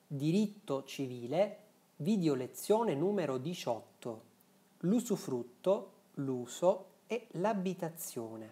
Diritto civile, video lezione numero 18. L'usufrutto, l'uso e l'abitazione.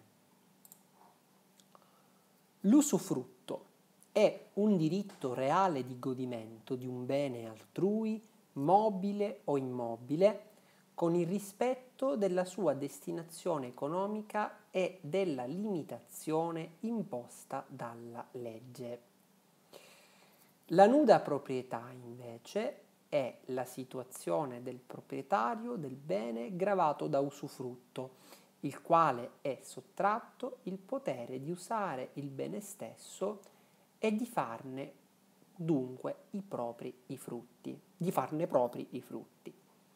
L'usufrutto è un diritto reale di godimento di un bene altrui, mobile o immobile, con il rispetto della sua destinazione economica e della limitazione imposta dalla legge. La nuda proprietà, invece, è la situazione del proprietario del bene gravato da usufrutto, il quale è sottratto il potere di usare il bene stesso e di farne dunque di farne propri i frutti.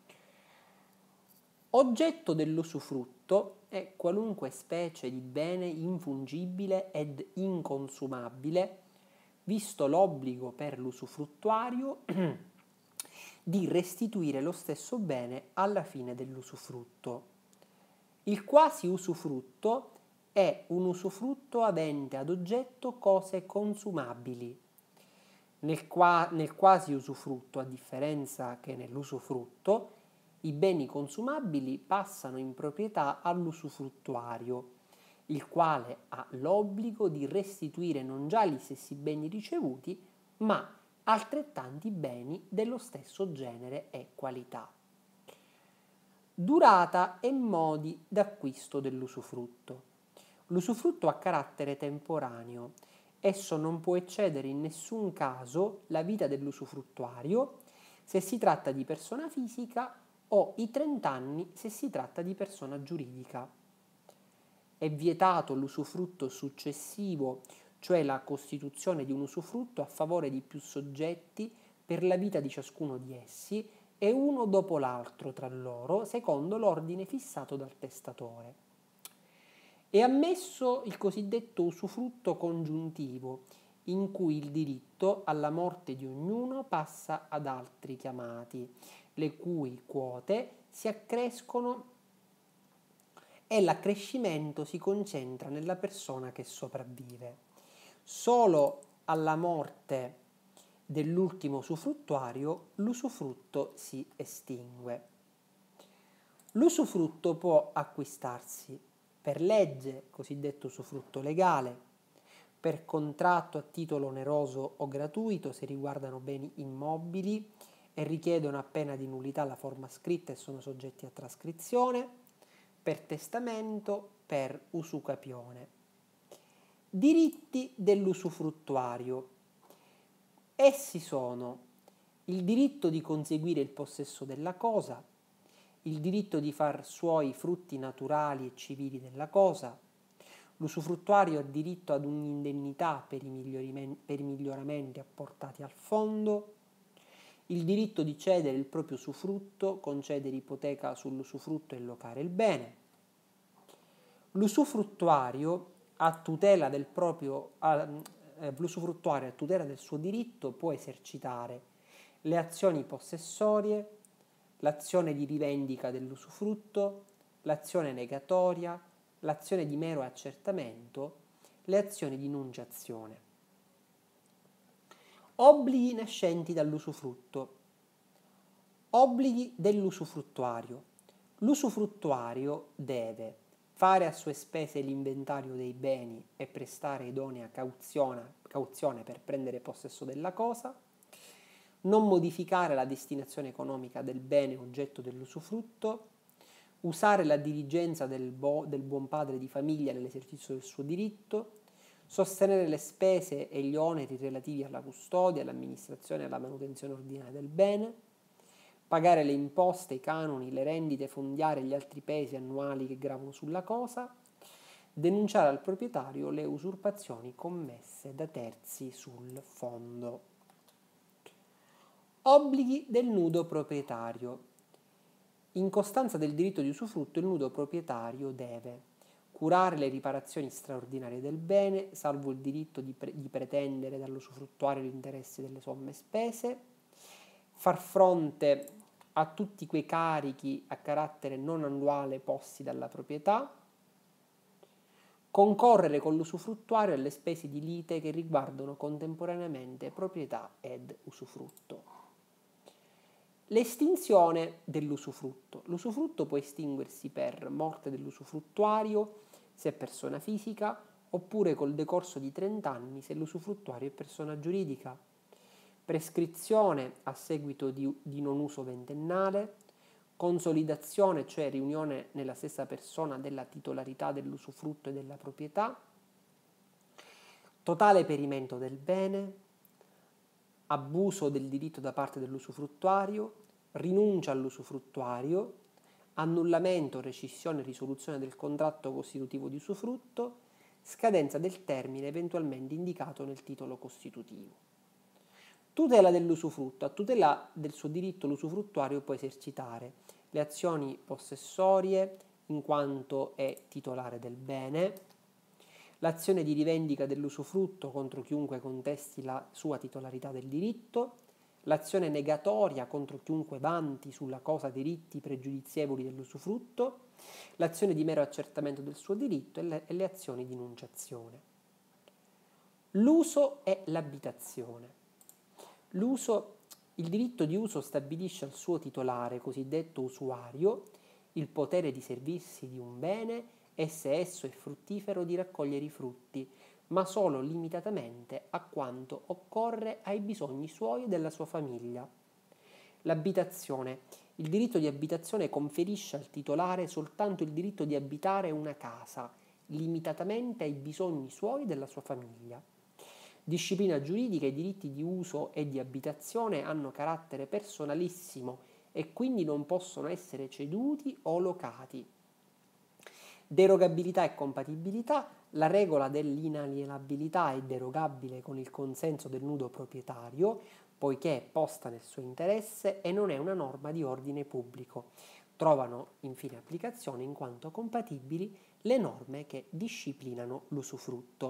Oggetto dell'usufrutto è qualunque specie di bene infungibile ed inconsumabile, visto l'obbligo per l'usufruttuario di restituire lo stesso bene alla fine dell'usufrutto. Il quasi usufrutto è un usufrutto avente ad oggetto cose consumabili. Nel quasi usufrutto, a differenza che nell'usufrutto, i beni consumabili passano in proprietà all'usufruttuario, il quale ha l'obbligo di restituire non già gli stessi beni ricevuti, ma altrettanti beni dello stesso genere e qualità. Durata e modi d'acquisto dell'usufrutto. L'usufrutto ha carattere temporaneo. Esso non può eccedere in nessun caso la vita dell'usufruttuario se si tratta di persona fisica o i 30 anni se si tratta di persona giuridica. È vietato l'usufrutto successivo, cioè la costituzione di un usufrutto a favore di più soggetti per la vita di ciascuno di essi e uno dopo l'altro tra loro, secondo l'ordine fissato dal testatore. È ammesso il cosiddetto usufrutto congiuntivo, in cui il diritto alla morte di ognuno passa ad altri chiamati, le cui quote si accrescono e l'accrescimento si concentra nella persona che sopravvive. Solo alla morte dell'ultimo usufruttuario l'usufrutto si estingue. L'usufrutto può acquistarsi per legge, cosiddetto usufrutto legale, per contratto a titolo oneroso o gratuito se riguardano beni immobili e richiedono a pena di nullità la forma scritta e sono soggetti a trascrizione, per testamento, per usucapione. Diritti dell'usufruttuario. Essi sono il diritto di conseguire il possesso della cosa, il diritto di far suoi frutti naturali e civili della cosa. L'usufruttuario ha diritto ad un'indennità per i miglioramenti apportati al fondo, il diritto di cedere il proprio usufrutto, concedere ipoteca sull'usufrutto e locare il bene. L'usufruttuario a tutela del suo diritto può esercitare le azioni possessorie, l'azione di rivendica dell'usufrutto, l'azione negatoria, l'azione di mero accertamento, le azioni di nunciazione. Obblighi nascenti dall'usufrutto. Obblighi dell'usufruttuario. L'usufruttuario deve fare a sue spese l'inventario dei beni e prestare idonea cauzione per prendere possesso della cosa, non modificare la destinazione economica del bene oggetto dell'usufrutto, usare la diligenza del buon padre di famiglia nell'esercizio del suo diritto, sostenere le spese e gli oneri relativi alla custodia, all'amministrazione e alla manutenzione ordinaria del bene, pagare le imposte, i canoni, le rendite fondiarie e gli altri pesi annuali che gravano sulla cosa, denunciare al proprietario le usurpazioni commesse da terzi sul fondo. Obblighi del nudo proprietario. In costanza del diritto di usufrutto, il nudo proprietario deve curare le riparazioni straordinarie del bene, salvo il diritto di pretendere dall'usufruttuario l'interesse delle somme spese, far fronte a tutti quei carichi a carattere non annuale posti dalla proprietà, concorrere con l'usufruttuario alle spese di lite che riguardano contemporaneamente proprietà ed usufrutto. L'estinzione dell'usufrutto. L'usufrutto può estinguersi per morte dell'usufruttuario se è persona fisica, oppure col decorso di 30 anni se l'usufruttuario è persona giuridica. Prescrizione a seguito di non uso ventennale, consolidazione, cioè riunione nella stessa persona della titolarità dell'usufrutto e della proprietà, totale perimento del bene, abuso del diritto da parte dell'usufruttuario, rinuncia all'usufruttuario, annullamento, rescissione e risoluzione del contratto costitutivo di usufrutto, scadenza del termine eventualmente indicato nel titolo costitutivo. Tutela dell'usufrutto. A tutela del suo diritto l'usufruttuario può esercitare le azioni possessorie in quanto è titolare del bene, l'azione di rivendica dell'usufrutto contro chiunque contesti la sua titolarità del diritto, l'azione negatoria contro chiunque vanti sulla cosa diritti pregiudizievoli dell'usufrutto, l'azione di mero accertamento del suo diritto e le azioni di enunciazione. L'uso e l'abitazione. Il diritto di uso stabilisce al suo titolare, cosiddetto usuario, il potere di servirsi di un bene e se esso è fruttifero di raccogliere i frutti, ma solo limitatamente a quanto occorre ai bisogni suoi e della sua famiglia. L'abitazione. Il diritto di abitazione conferisce al titolare soltanto il diritto di abitare una casa, limitatamente ai bisogni suoi e della sua famiglia. Disciplina giuridica. I diritti di uso e di abitazione hanno carattere personalissimo e quindi non possono essere ceduti o locati. Derogabilità e compatibilità. La regola dell'inalienabilità è derogabile con il consenso del nudo proprietario, poiché è posta nel suo interesse e non è una norma di ordine pubblico. Trovano infine applicazione in quanto compatibili le norme che disciplinano l'usufrutto.